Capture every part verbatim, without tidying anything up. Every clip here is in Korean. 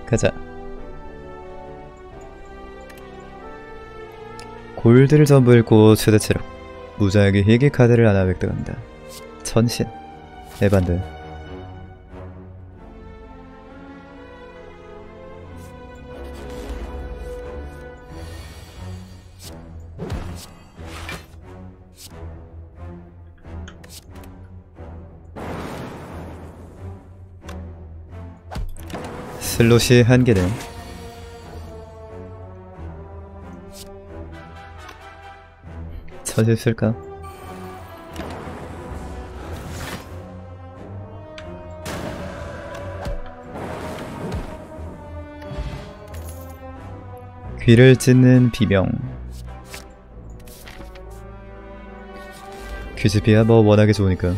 가자. 골드를 전부 잃고 최대 체력. 무자에게 희귀 카드를 하나 획득한다. 천신. 에반드. 슬롯이 한 개네. 천실 쓸까? 귀를 찢는 비명. 귀집이야 뭐 워낙에 좋으니까.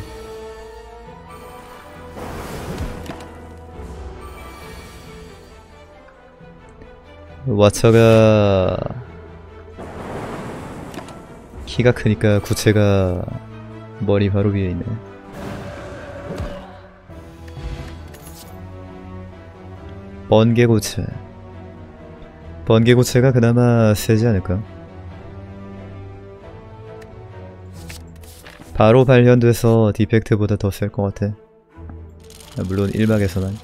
와처가 키가 크니까 구체가 머리 바로 위에 있네. 번개고체. 번개고체가 그나마 세지 않을까? 바로 발현돼서 디펙트보다 더 셀 것 같아. 물론 일막에서만.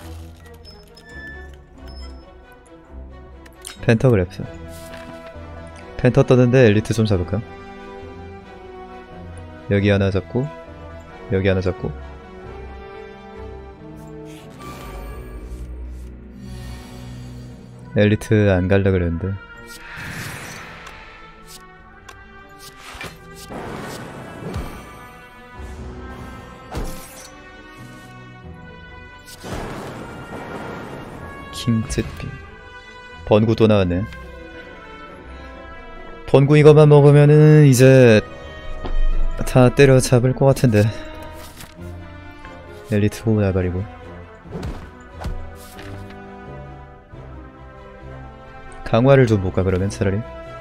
펜터그래프. 펜터 떴는데 엘리트 좀 잡을까? 여기 하나 잡고 여기 하나 잡고 엘리트 안 갈라 그랬는데. 킹짓비. 번구 또 나왔네. 번구 이것만 먹으면은 이제 다 때려잡을 것 같은데. 엘리트 호 나발이고. 강화를 좀 볼까 그러면 차라리.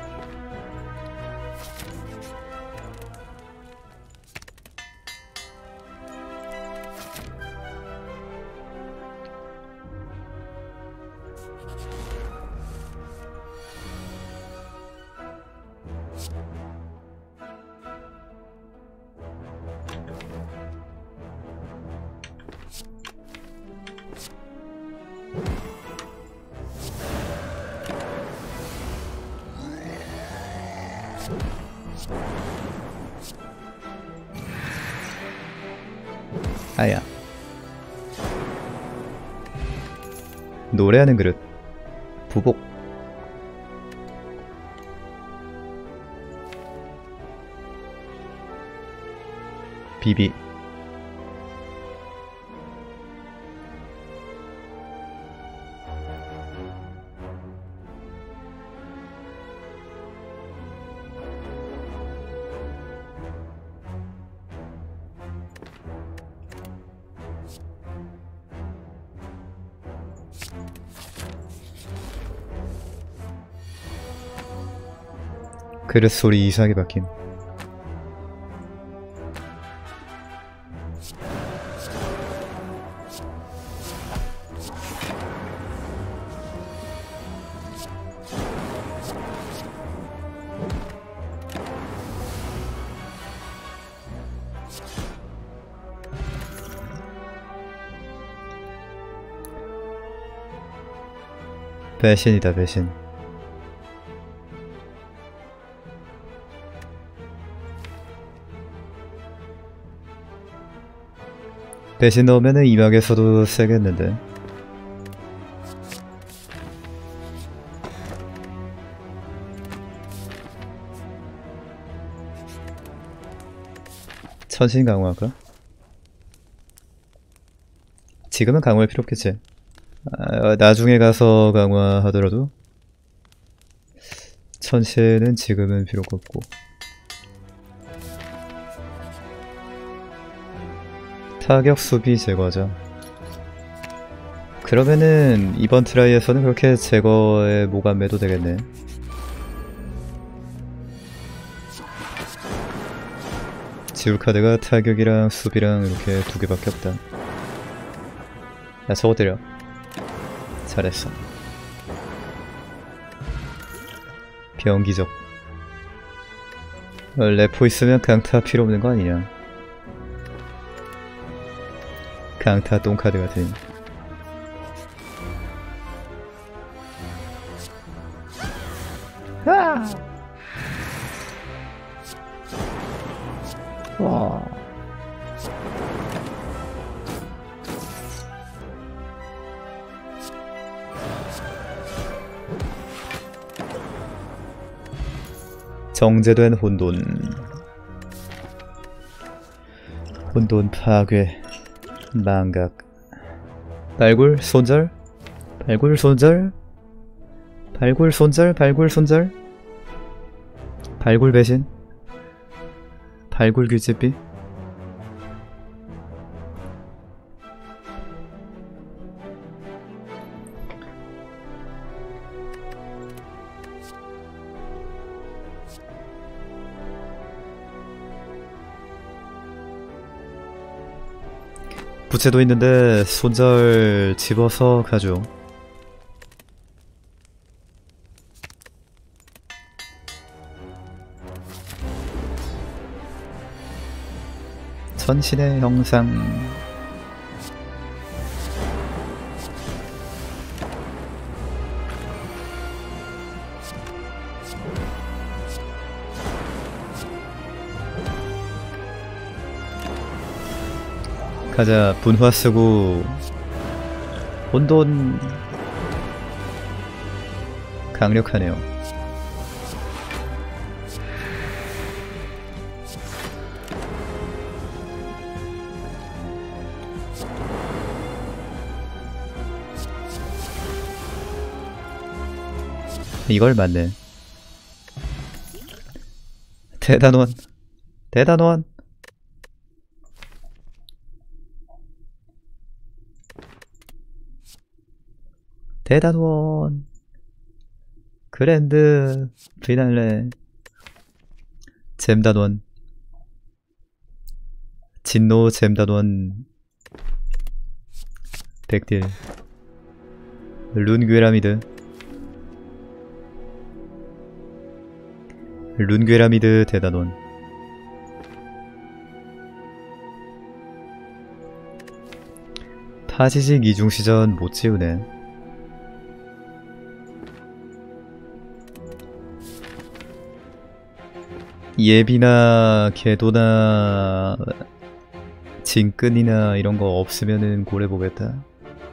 아야. 노래하는 그릇. 부복. 비비. 그릇 소리 이상하게 바뀜. 배신이다 배신. 배신 넣으면은 이막에서도 세겠는데. 천신 강화할까? 지금은 강화할 필요 없겠지. 아, 나중에 가서 강화하더라도 천신은 지금은 필요가 없고. 타격 수비 제거하자. 그러면은 이번 트라이에서는 그렇게 제거에 목 안 매도 되겠네. 지울 카드가 타격이랑 수비랑 이렇게 두 개밖에 없다. 야 저거 때려. 잘했어. 병기적. 어, 레포 있으면 강타 필요 없는 거 아니냐. 강타 똥카드 같은. 와. 정제된 혼돈. 혼돈 파괴. 망각. 발굴 손절. 발굴 손절. 발굴 손절. 발굴 손절. 발굴 배신. 발굴 규제비. 부채도 있는데 손절 집어서 가죠. 천신의 형상. 가자. 분화 쓰고 혼돈. 강력하네요. 이걸 맞네. 대단원. 대단원. 대단원. 그랜드 피날레. 잼단원. 진노 잼단원. 백딜. 룬괴라미드. 룬괴라미드 대단원. 파지직 이중시전 못지우네. 예비나 궤도나 진끈이나 이런거 없으면은 고래보겠다.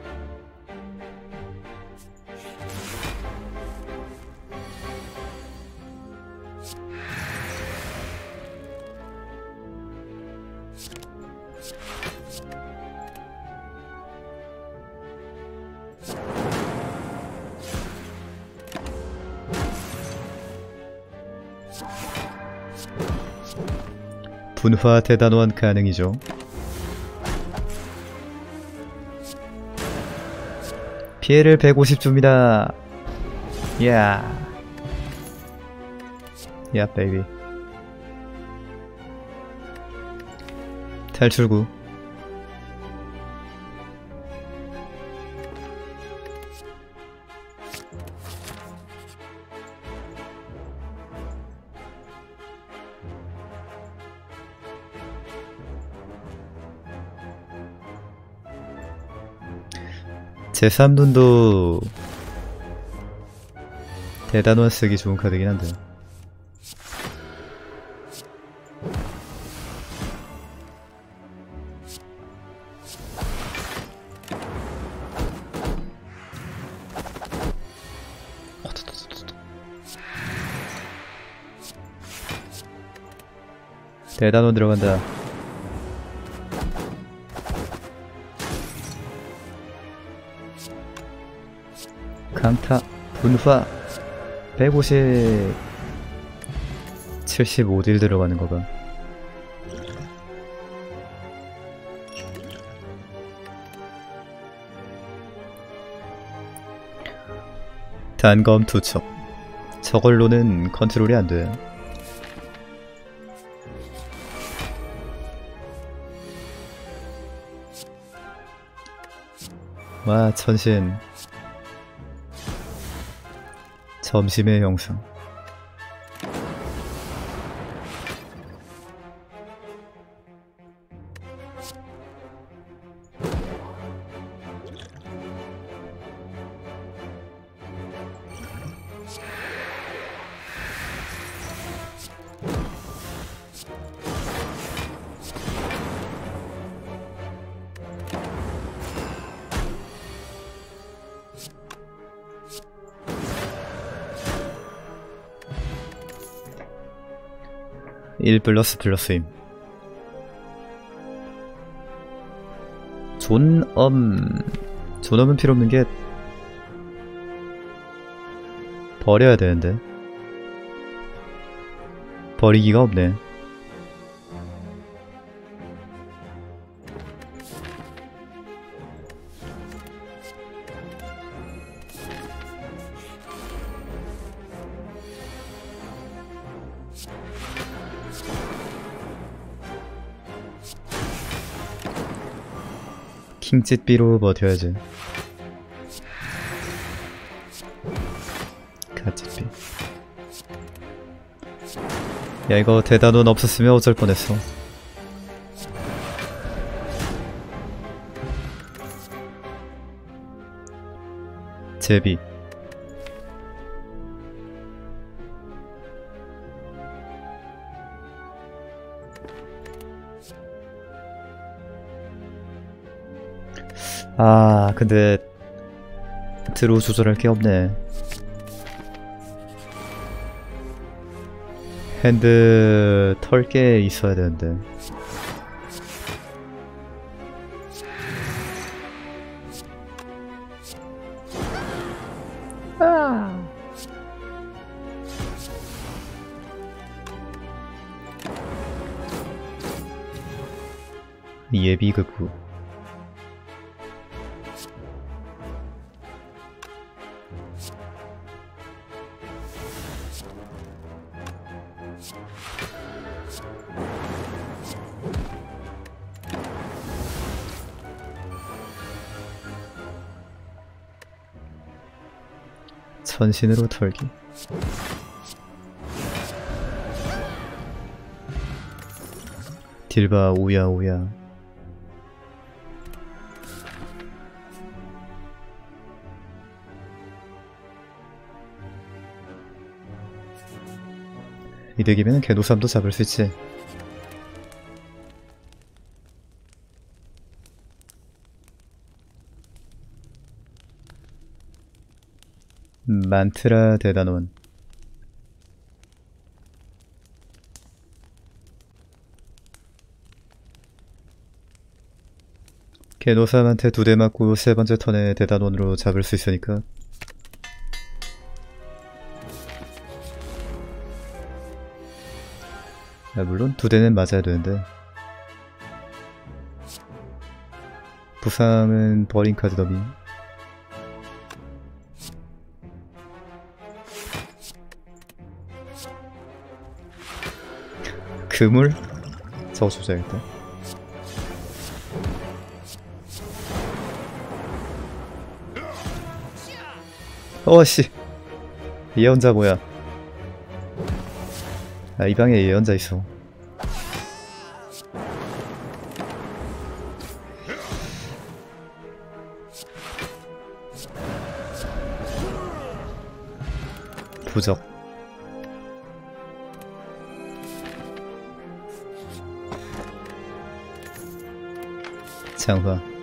분화 대단원 가능이죠. 피해를 백오십 줍니다. 야. 야, 베이비. 탈출구. 제삼 눈도 대단원 쓰기 좋은 카드긴 한데. 대단원 들어간다. 강타 분화 백오십. 칠십오 딜 들어가는 거가. 단검 투척. 저걸로는 컨트롤이 안 돼. 와, 천신. 점심의 형상. 일 플러스 플러스임. 존엄. 존엄은 필요 없는 게 버려야 되는데 버리기가 없네. 킹짓비로 버텨야지. 갓짓비. 야, 이거 대단원 없었으면 어쩔 뻔했어. 제비. 아, 근데 드로우 조절할 게 없네. 핸드 털 게 있어야 되는데. 아. 예비급부. 전신으로 털기. 딜바 오야 오야. 이득이면 개노삼도 잡을 수 있지. 만트라 대단원. 개노삼한테 두 대 맞고 세 번째 턴에 대단원으로 잡을 수 있으니까. 아, 물론 두 대는 맞아야 되는데. 부상은 버린 카드 더미. 그물? 저거 조져야겠다. 어씨, 예언자 뭐야? 아, 이 방에 예언자 있어. 부적. 장화.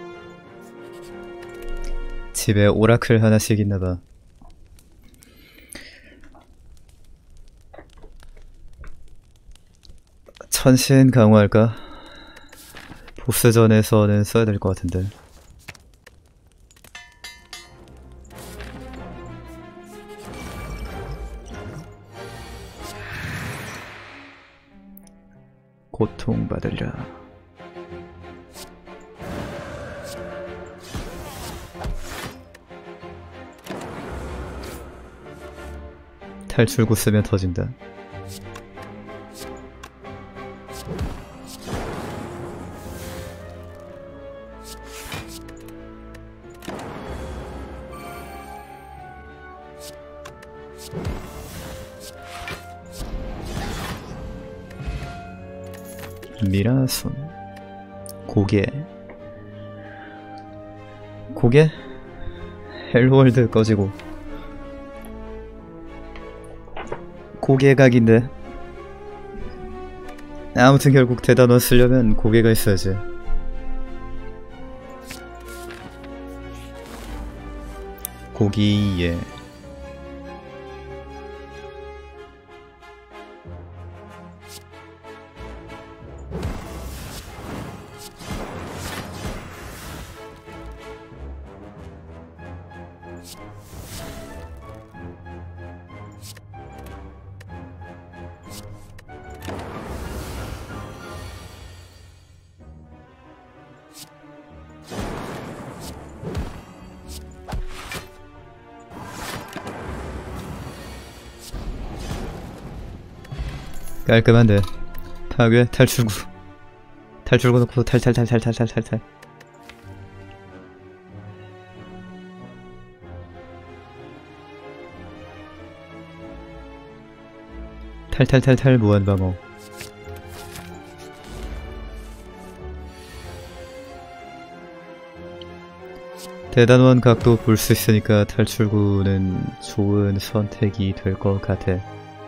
집에 오라클 하나씩 있나봐. 천신 강화할까? 보스전에서는 써야 될 것 같은데. 고통받으랴. 탈출구 쓰면 터진다. 미라손 고개 고개? 헬월드 꺼지고 고개 각인데 아무튼 결국 대단원 쓰려면 고개가 있어야지. 고기에 깔끔한데. 파괴 탈출구 탈출구 넣고 탈탈탈탈탈탈탈탈. 탈탈탈탈 무한방어. 대단원 각도 볼 수 있으니까 탈출구는 좋은 선택이 될 것 같아.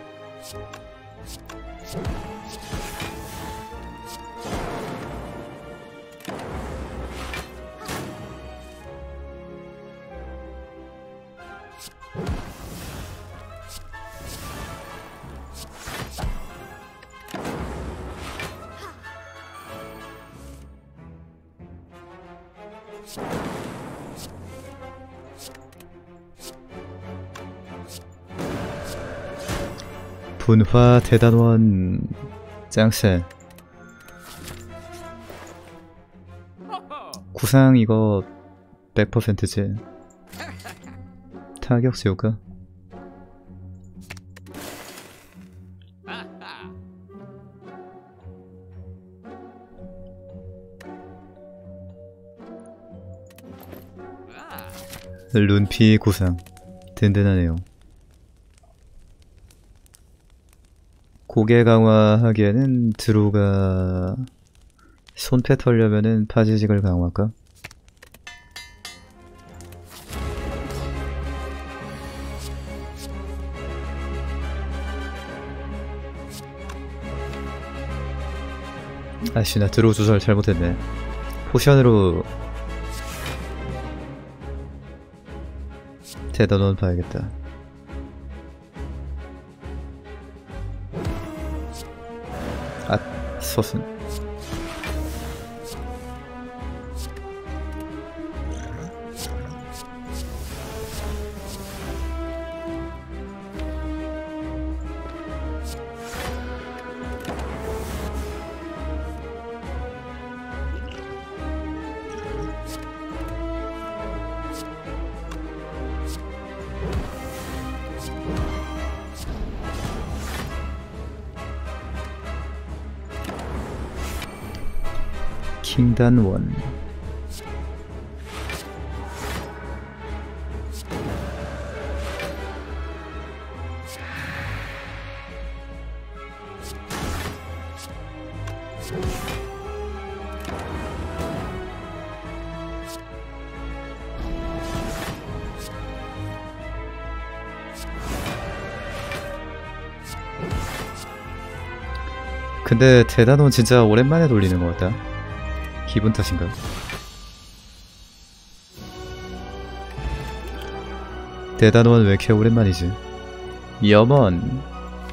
분화 대단원 짱세. 구상 이거 백 퍼센트지. 타격 지울까? 룬피 구상 든든하네요. 고개 강화하기에는 드루가 손패 털려면은 파지직을 강화할까? 아씨, 나 드루 조절 잘못했네. 포션으로 대단원 봐야겠다. 아, 서순. 킹단원. 근데 대단원 진짜 오랜만에 돌리는 것 같다. 기분 탓인가? 대단원 왜 이렇게 오랜만이지? 염원.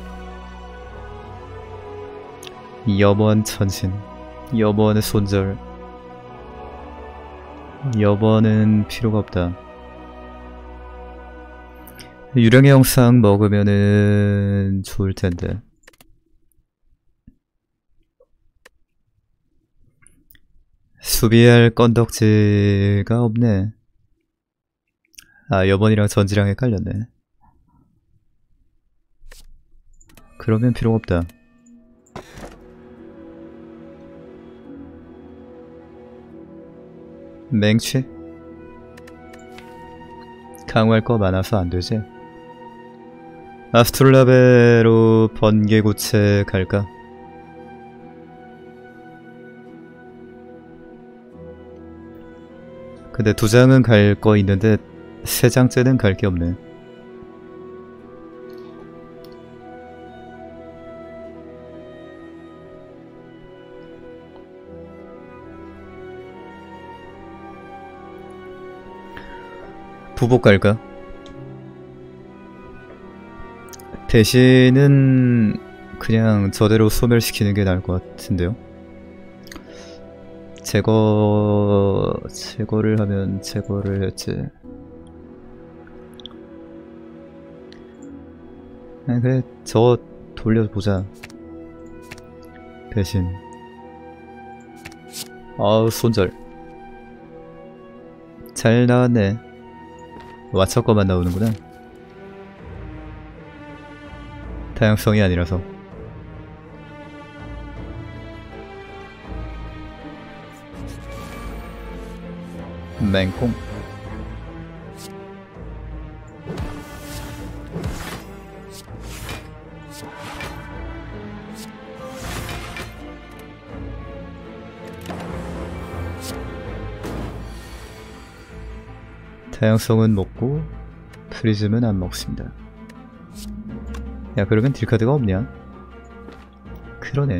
염원 천신. 염원의 손절. 염원은 필요가 없다. 유령의 영상 먹으면은 좋을 텐데. 수비할 건덕지가 없네. 아, 여번이랑 전지랑 헷갈렸네. 그러면 필요가 없다. 맹취? 강화할 거 많아서 안 되지? 아스트롤라베로 번개고체 갈까? 근데 두 장은 갈 거 있는데 세 장째는 갈 게 없네. 부복 갈까? 대신은 그냥 저대로 소멸시키는 게 나을 것 같은데요. 제거... 제거를 하면 제거를 했지. 아니 그래 저 돌려보자. 대신 아우 손절 잘 나왔네. 와처 거만 나오는구나. 다양성이 아니라서. 맹콩. 다양성은 먹고 프리즘은 안 먹습니다. 야 그러면 딜카드가 없냐? 그러네.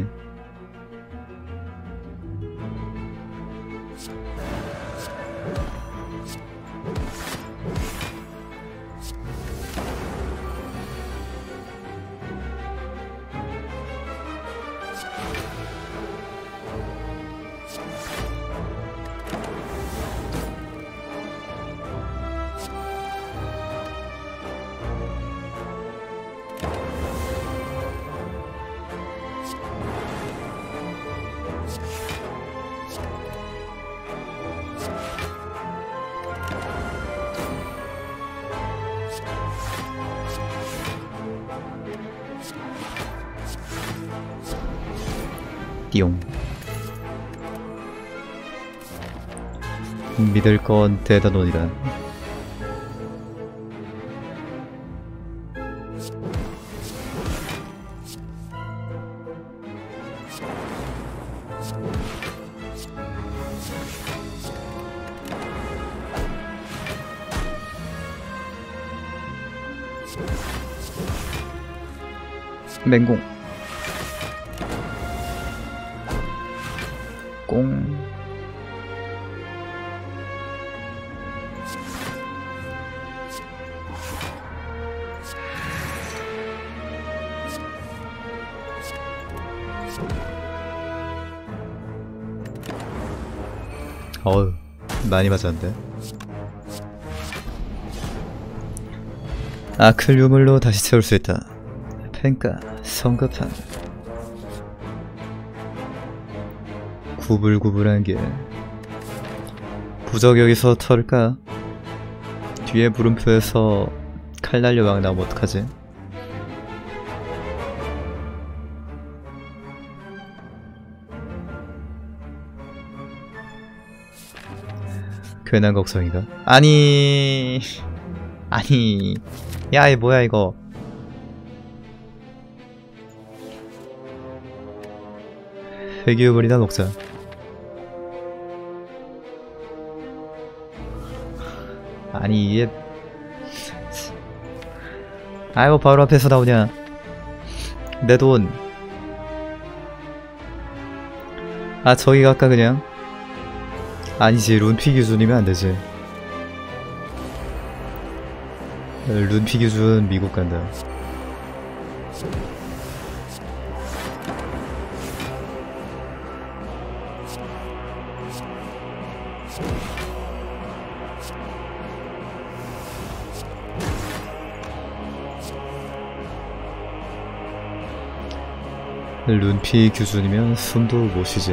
띠용. 믿을 건 대단원이다. 맹공. 꽁. 어우 많이 맞았는데. 아클 유물로 다시 채울 수 있다. 펜가 성급한 구불구불한 게 부적 여기서 털까? 뒤에 물음표에서 칼 날려 막 나오면 어떡하지? 괜한 걱정이가? 아니 아니 야 이 뭐야 이거. 회귀유물이나 먹자. 아니 이게 아이고 바로 앞에서 나오냐. 내 돈. 아 저기 갈까 그냥? 아니지 룬피 기준이면 안되지. 룬피 기준 미국 간다. 룬피 기준이면 숨도 못 쉬지.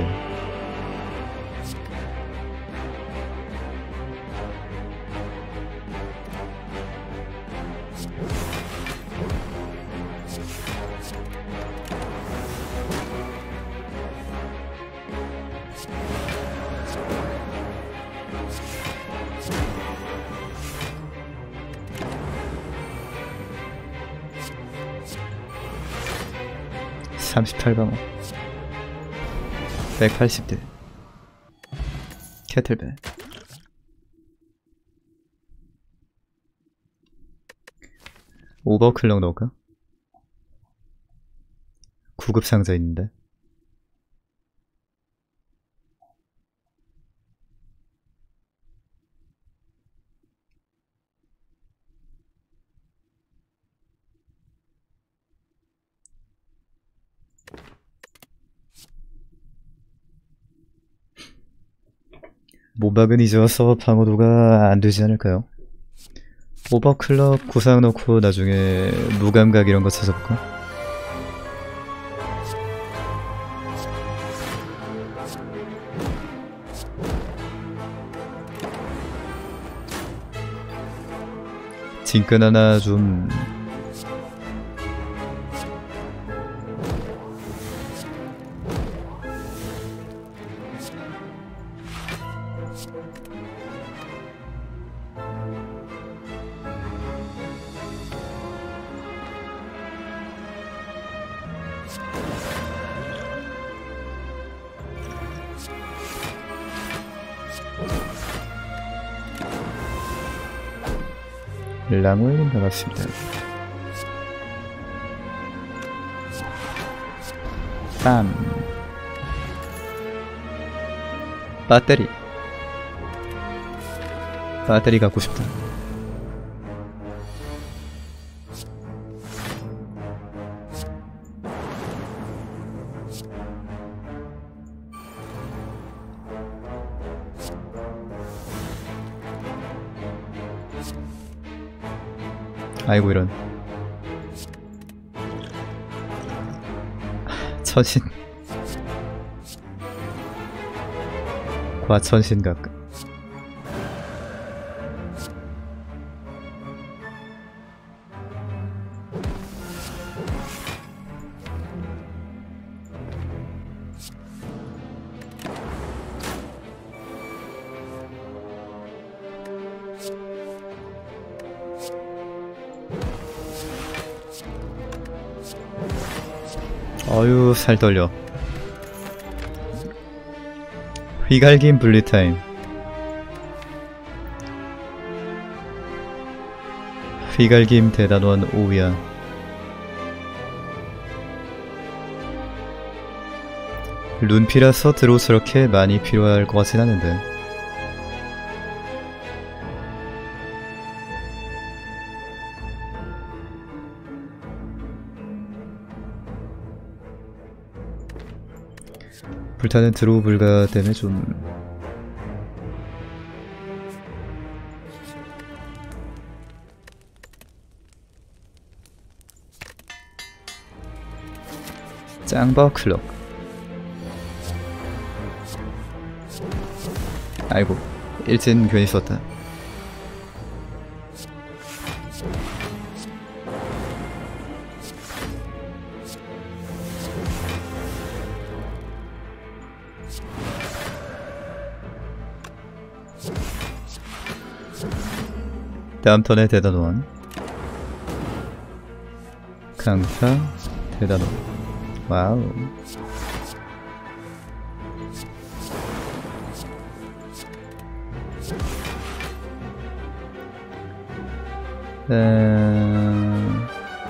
삼십팔 방어 백팔십 딜 캐틀벨 오버클럭 넣을까? 구급 상자 있는데 모박은 잊어서 방어도가 안되지 않을까요? 오버클럭 구상 넣고 나중에 무감각 이런거 찾아볼까? 징끈 하나 좀 랑웰린 나갔습니다. 빰 배터리 배터리 갖고 싶다. 아이고 이런 천신 과천신각 어휴 살 떨려. 휘갈긴 분리타임 휘갈김 대단원 오우야. 룬피라서 드로스럽게 많이 필요할 것 같진 않은데 불타는 드로우 불가 때문에 좀 짱버 클럭 아이고 일진 괜히 썼다. 다음 턴에 대단원 강타 대단원 와우 음...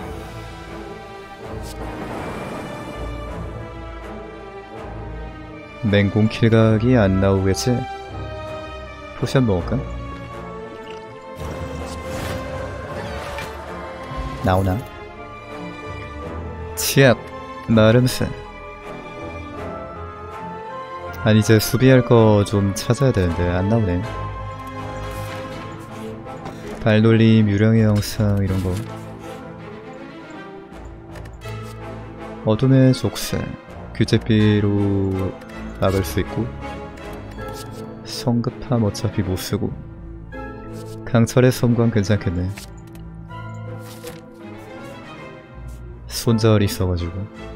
맹공 킬각이 안 나오겠지? 포션 먹을까? 나오나? 치약 마름새 아니 이제 수비할 거 좀 찾아야 되는데 안 나오네. 발놀림 유령의 영상 이런거 어둠의 족쇄 규제비로 막을 수 있고 성급함 어차피 못쓰고 강철의 섬광 괜찮겠네. 손절 있어가지고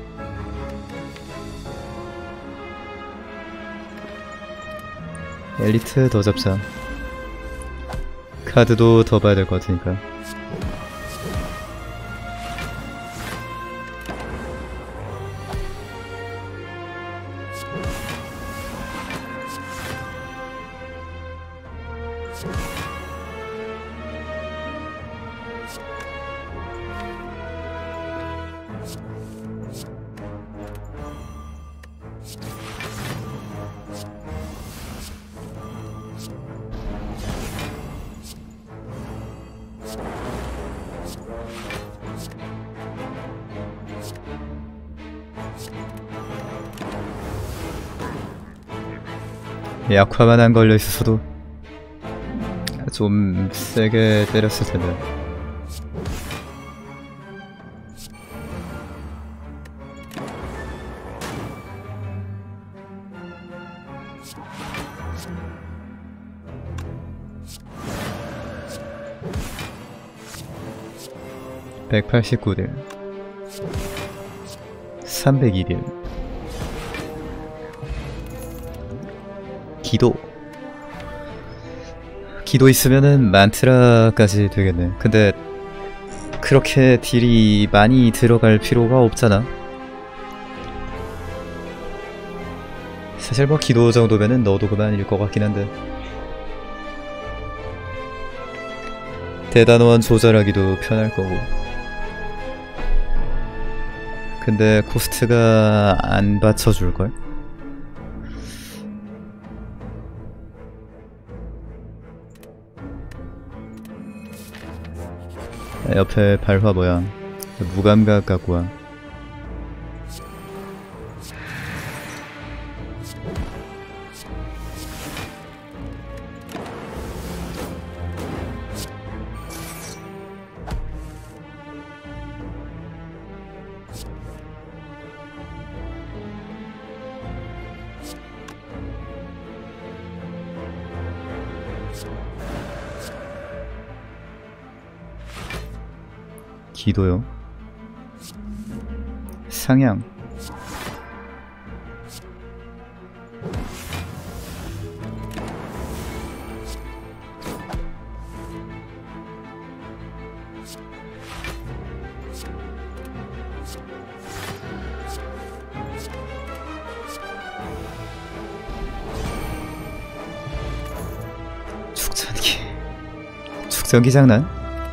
엘리트 더 잡자. 카드도 더 봐야 될 것 같으니까. 약화만 안 걸려 있었어도 좀 세게 때렸을 텐데. 백팔십구 딜, 삼백이 딜. 기도 기도 있으면은 만트라까지 되겠네. 근데 그렇게 딜이 많이 들어갈 필요가 없잖아. 사실 뭐 기도 정도면은 넣어도 그만일 것 같긴 한데. 대단원 조절하기도 편할 거고. 근데 코스트가 안 받쳐줄걸? 옆에 발화 뭐야? 무감각 갖고 와. 기도요. 상향. 축전기. 축전기 장난?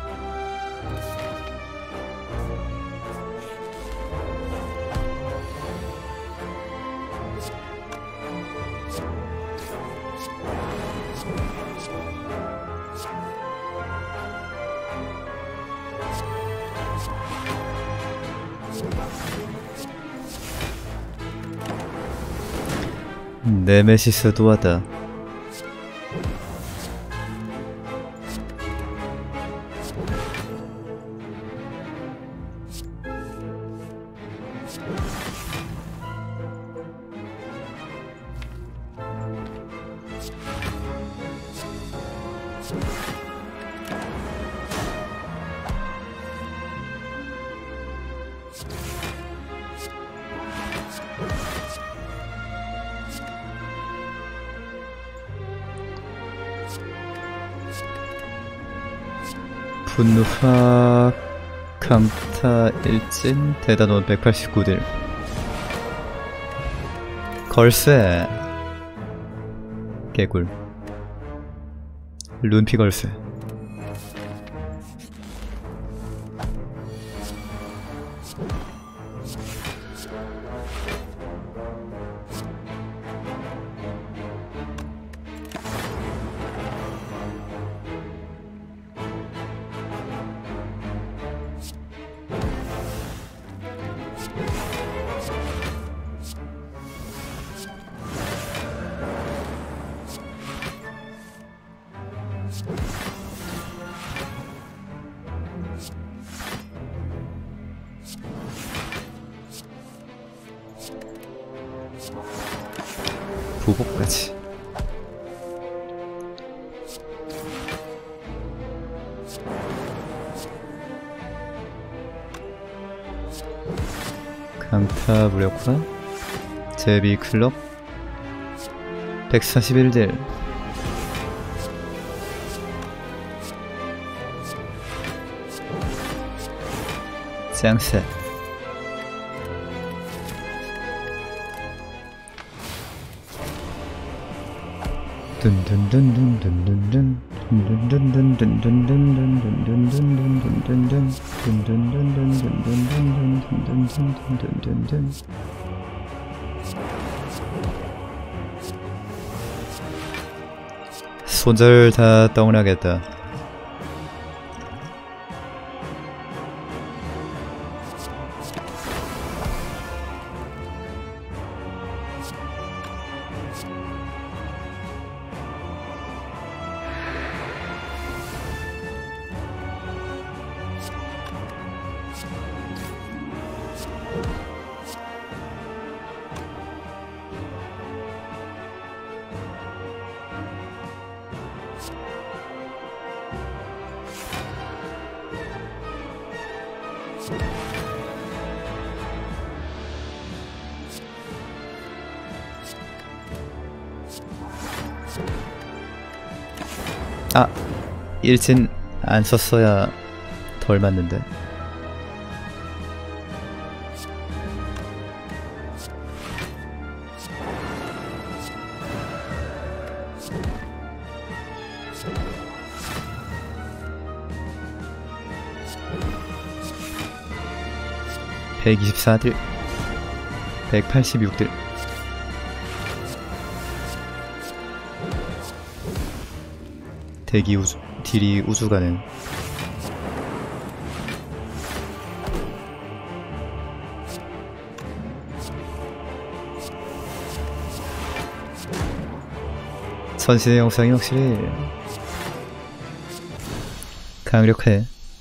네메시스도 왔다. 분노파 강타 일진 대단원 백팔십구 딜. 걸쇠 개굴. 룬피 걸쇠. 보복까지. 강타 무력화. 제비 클럽 백사십일 딜. 짱세. 손절 다 떠나겠다. 아! 일진 안 썼어야 덜 맞는데. 백이십사 딜, 백팔십육 딜. 대기 우주, 딜이 우주 가능. 선신의 영상이 확실히 강력해.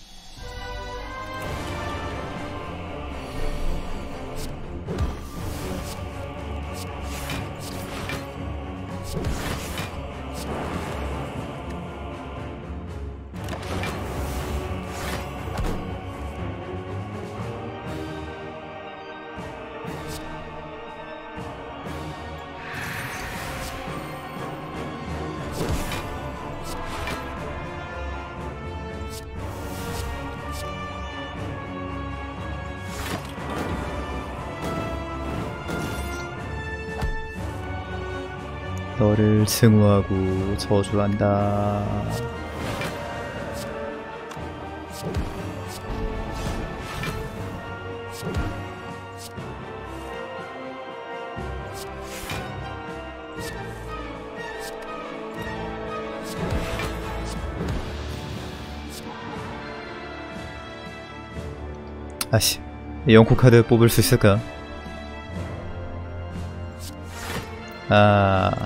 너를 증오하고 저주한다. 아씨, 영코 카드 뽑을 수 있을까? 아,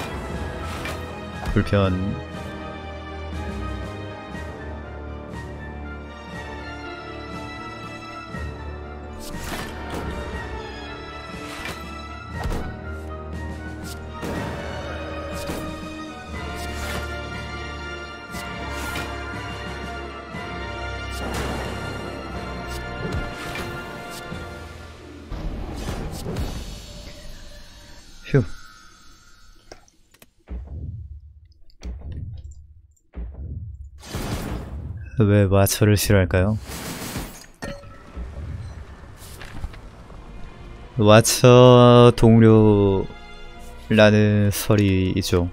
불편. 휴. 왜 와처를 싫어할까요? 와처 동료라는 설이 있죠.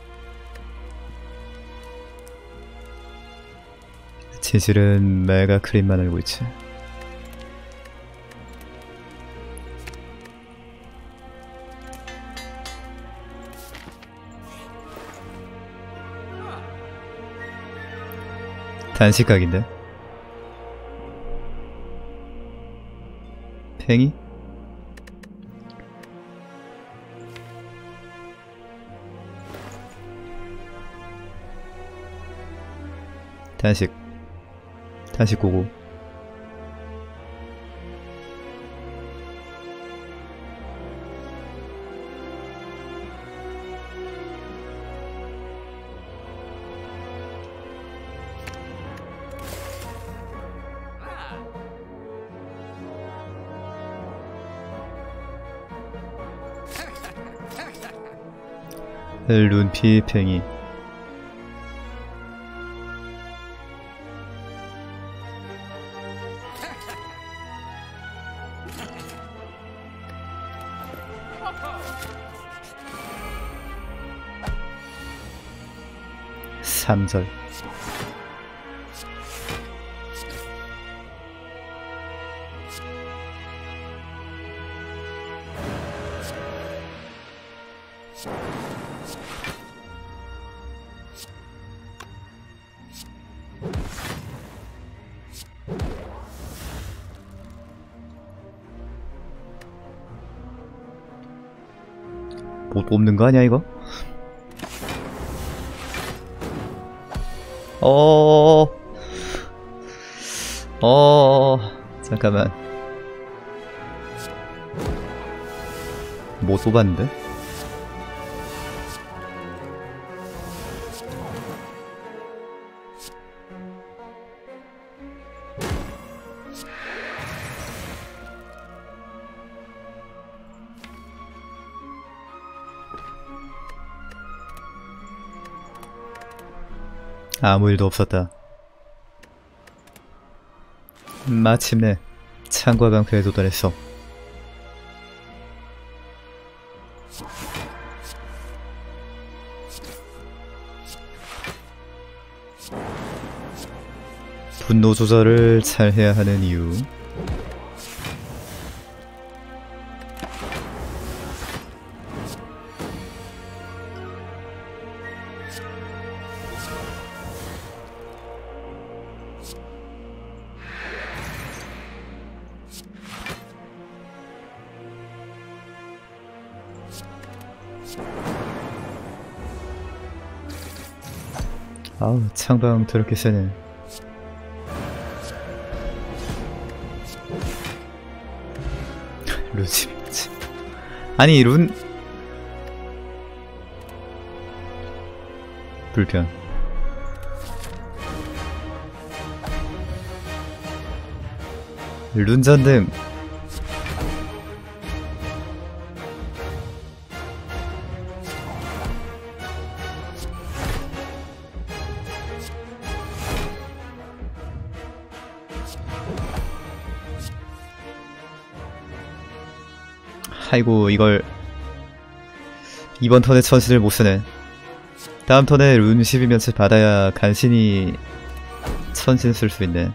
진실은 메가 크림만 알고 있지. 단식각인데? 팽이? 단식 단식 고고. 룬피 팽이. 삼절. 못 뽑는 거 아니야 이거? 어, 어, 잠깐만. 못 뽑았는데? 아무 일도 없었다. 마침내 창과 방패에 도달했어. 분노 조절을 잘 해야 하는 이유. 아우, 창방 더럽게 세네. 루지 아니 룬 불편. 룬전등. 아이고, 이걸 이번 턴에 천신을 못쓰네. 다음 턴에 룬 십이 면체 받아야 간신히 천신 쓸 수 있네.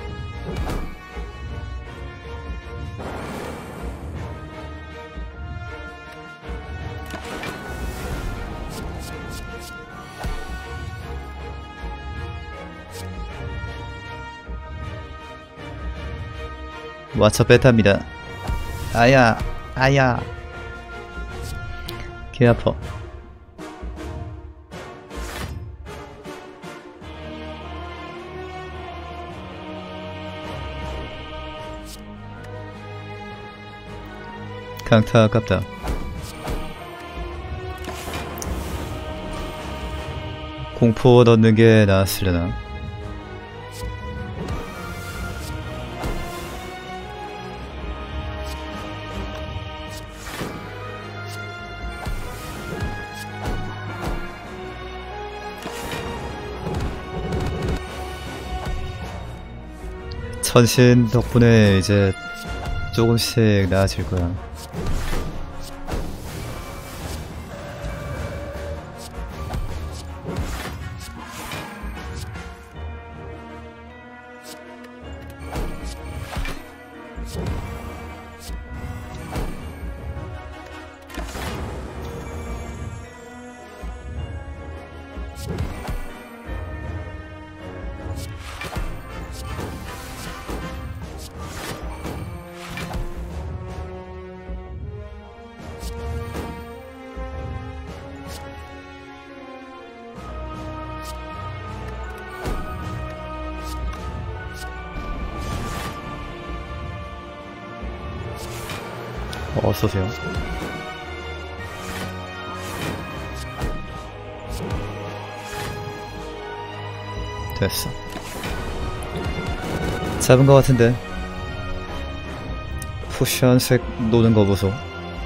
와처 베타입니다. 아야 아야 개 아파. 강타 아깝다. 공포 넣는 게 나았으려나. 천신 덕분에 이제 조금씩 나아질 거야. 어서오세요. 됐어. 잡은 것 같은데. 쿠션색 노는 거 보소.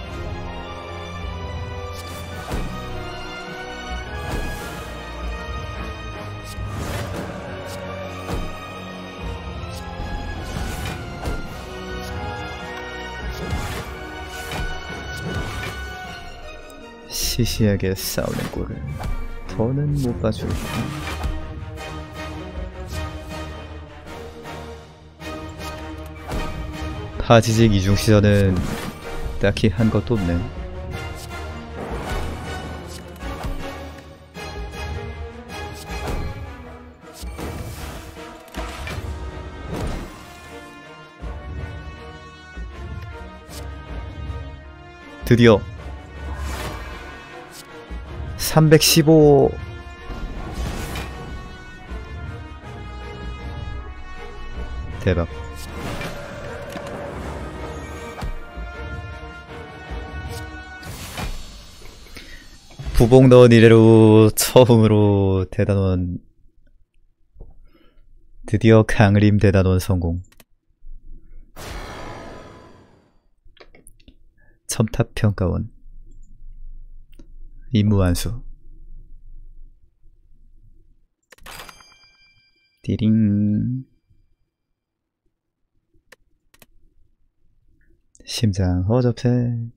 시시하게 싸우는 꼴을 더는 못 봐주고. 파지직 이중시전은 딱히 한 것도 없네. 드디어 삼백십오. 대박. 부복 넣은 이래로 처음으로 대단원, 드디어 강림 대단원 성공. 첨탑평가원 임무 완수. 띠링. 심장 허접해.